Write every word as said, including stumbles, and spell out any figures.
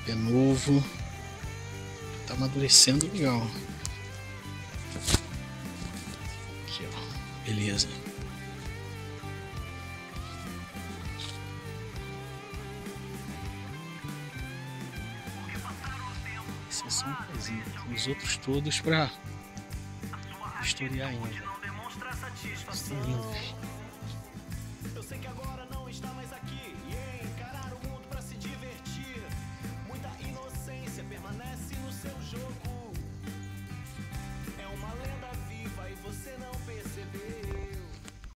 Pé novo. Tá amadurecendo legal. Aqui, ó. Beleza. Esse é só um pezinho. Os outros todos pra historiar ainda. Estão lindos.